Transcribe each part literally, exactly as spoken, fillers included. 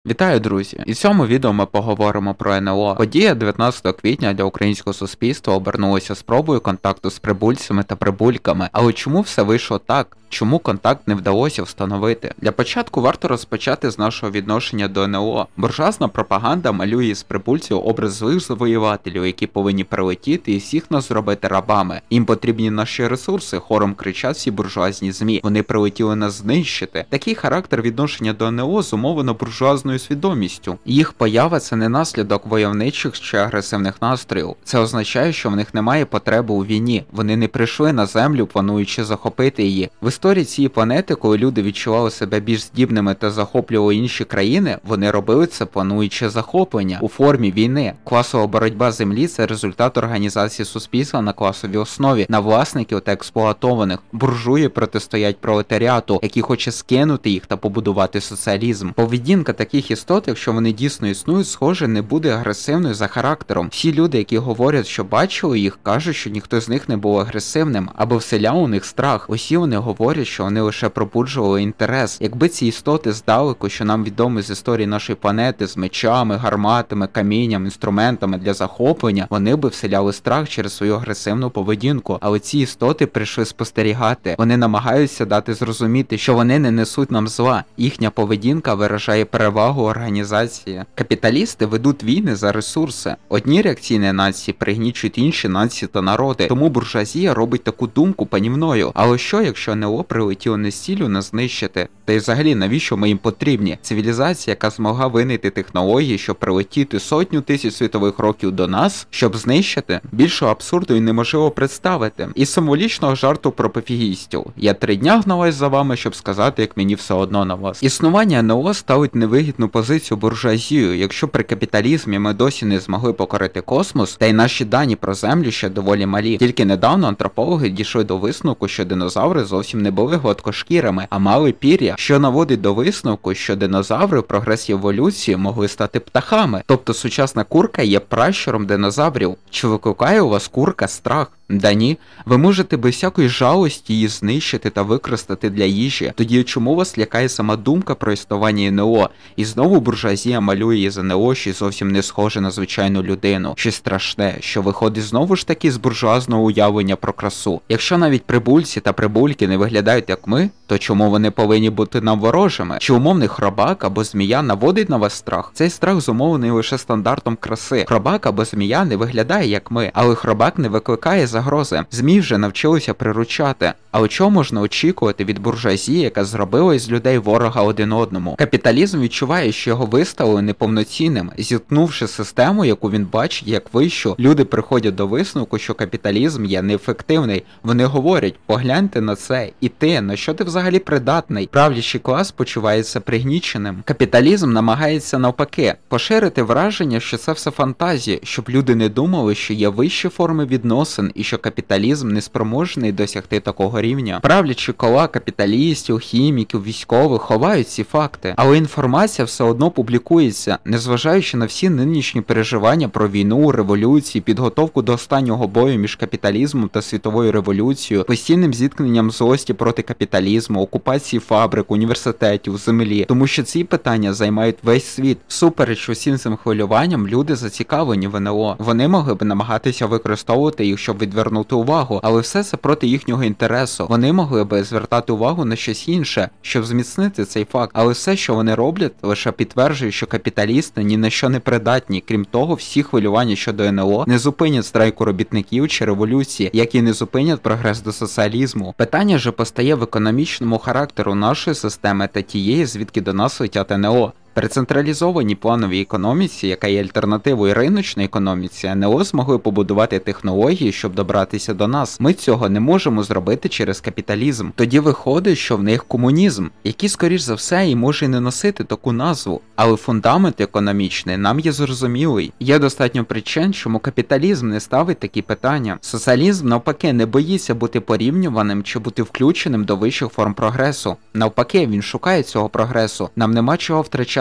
Вітаю, друзі! І в цьому відео ми поговоримо про ен el о. Подія дев'ятнадцятого квітня для українського суспільства обернулася спробою контакту з прибульцями та прибульками. Але чому все вийшло так? Чому контакт не вдалося встановити? Для початку варто розпочати з нашого відношення до ен el о. Буржуазна пропаганда малює з прибульців образ злих завоювателів, які повинні прилетіти і всіх нас зробити рабами. Їм потрібні наші ресурси, хором кричать всі буржуазні змі. Вони прилетіли нас знищити. Такий характер відношення до ен el о зумовлено буржуазною свідомістю. Їх поява – це не наслідок войовничих чи агресивних настроїв. Це означає, що в них немає потреби у війні. Вони не прийшли на землю, плануючи захопити її. В історії цієї планети, коли люди відчували себе більш здібними та захоплювали інші країни, вони робили це, плануючи захоплення у формі війни. Класова боротьба землі – це результат організації суспільства на класовій основі, на власників та експлуатованих. Буржуї протистоять пролетаріату, який хоче скинути їх та побудувати соціалізм. Поведінка таких істот, якщо вони дійсно існують, схоже, не буде агресивною за характером. Всі люди, які говорять, що бачили їх, кажуть, що ніхто з них не був агресивним, або вселяв у них страх. Усі вони говорять, що вони лише пробуджували інтерес. Якби ці істоти здалеку, що нам відомо з історії нашої планети, з мечами, гарматами, камінням, інструментами для захоплення, вони би вселяли страх через свою агресивну поведінку. Але ці істоти прийшли спостерігати. Вони намагаються дати зрозуміти, що вони не несуть нам зла. Їхня поведінка виражає перевагу організації. Капіталісти ведуть війни за ресурси. Одні реакційні нації пригнічують інші нації та народи. Тому буржуазія робить таку думку панівною. Але що, якщо ен el о прилетіло не з ціллю нас знищити? Та й взагалі, навіщо ми їм потрібні? Цивілізація, яка змогла винайти технології, щоб прилетіти сотню тисяч світових років до нас, щоб знищити? Більшого абсурду і неможливо представити. І символічного жарту про пофігістів. Я три дня гналась за вами, щоб сказати, як мені все одно на вас. Існування ен el о ставить невигідну позицію буржуазію. Якщо при капіталізмі ми досі не змогли покорити космос, та й наші дані про землю ще доволі малі. Тільки недавно антропологи дійшли до висновку, що динозаври зовсім не були гладкошкірими, а мали пір'я, що наводить до висновку, що динозаври в прогресі еволюції могли стати птахами. Тобто сучасна курка є пращуром динозаврів. Чи викликає у вас курка страх? Да ні, ви можете без всякої жалості її знищити та використати для їжі. Тоді чому вас лякає сама думка про існування ен el о? І знову буржуазія малює із ен el о, що зовсім не схоже на звичайну людину. Щось страшне, що виходить знову ж таки з буржуазного уявлення про красу. Якщо навіть прибульці та прибульки не виглядають як ми, то чому вони повинні бути нам ворожими? Чи умовний хробак або змія наводить на вас страх? Цей страх зумовлений лише стандартом краси. Хробак або змія не виглядає як ми, але хробак не викликає загрози. Змій вже навчилися приручати. Але чого можна очікувати від буржуазії, яка зробила із людей ворога один одному? Капіталізм відчуває, що його виставили неповноцінним. Зіткнувши систему, яку він бачить як вищу, люди приходять до висновку, що капіталізм є неефективний. Вони говорять: погляньте на це, і ти, на що ти взагалі придатний? Правлячий клас почувається пригніченим. Капіталізм намагається навпаки поширити враження, що це все фантазія, щоб люди не думали, що є вищі форми відносин і що капіталізм не спроможний досягти такого рівня. Правлячі кола капіталістів, хіміків, військових ховають ці факти, але інформація все одно публікується, незважаючи на всі нинішні переживання про війну, революції, підготовку до останнього бою між капіталізмом та світовою революцією, постійним зіткненням злості проти капіталізму, окупації фабрик, університетів, землі, тому що ці питання займають весь світ. Всупереч усім цим хвилюванням, люди зацікавлені в ен el о. Вони могли б намагатися використовувати їх, щоб відвернути увагу, але все це проти їхнього інтересу. Вони могли би звертати увагу на щось інше, щоб зміцнити цей факт, але все, що вони роблять, лише підтверджує, що капіталісти ні на що не придатні. Крім того, всі хвилювання щодо ен el о не зупинять страйку робітників чи революції, як і не зупинять прогрес до соціалізму. Питання же постає в економічному характеру нашої системи та тієї, звідки до нас летять ен el о. При централізованій плановій економіці, яка є альтернативою риночній економіці, ен el о змогли побудувати технології, щоб добратися до нас. Ми цього не можемо зробити через капіталізм. Тоді виходить, що в них комунізм, який, скоріш за все, і може і не носити таку назву. Але фундамент економічний нам є зрозумілий. Є достатньо причин, чому капіталізм не ставить такі питання. Соціалізм, навпаки, не боїться бути порівнюваним чи бути включеним до вищих форм прогресу. Навпаки, він шукає цього прогресу. Нам нема чого втрачати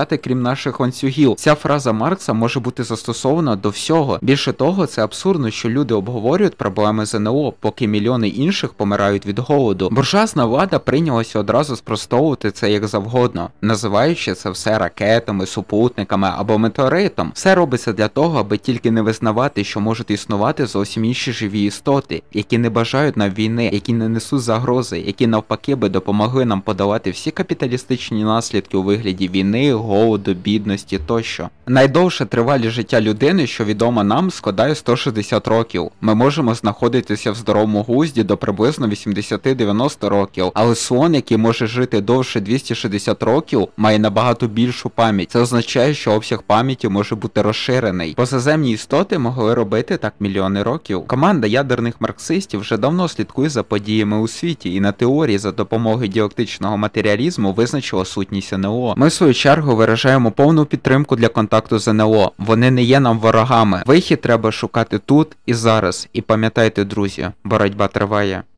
існувати крім наших ланцюгів. Ця фраза Маркса може бути застосована до всього. Більше того, це абсурдно, що люди обговорюють проблеми ЗНО, поки мільйони інших помирають від голоду. Буржуазна влада прийнялася одразу спростовувати це як завгодно, називаючи це все ракетами, супутниками або метеоритом. Все робиться для того, аби тільки не визнавати, що можуть існувати зовсім інші живі істоти, які не бажають нам війни, які не несуть загрози, які навпаки би допомогли нам подолати всі капіталістичні наслідки у вигляді війни, голоду, бідності тощо. Найдовше тривалість життя людини, що відомо нам, складає сто шістдесят років. Ми можемо знаходитися в здоровому глузді до приблизно вісімдесят-дев'яносто років, але слон, який може жити довше двісті шістдесят років, має набагато більшу пам'ять. Це означає, що обсяг пам'яті може бути розширений. Позаземні істоти могли робити так мільйони років. Команда ядерних марксистів вже давно слідкує за подіями у світі і на теорії за допомогою діалектичного матеріалізму визначила сутність НЛО. Ми в свою чергу виражаємо повну підтримку для контакту з НЛО. Вони не є нам ворогами. Вихід треба шукати тут і зараз. І пам'ятайте, друзі, боротьба триває.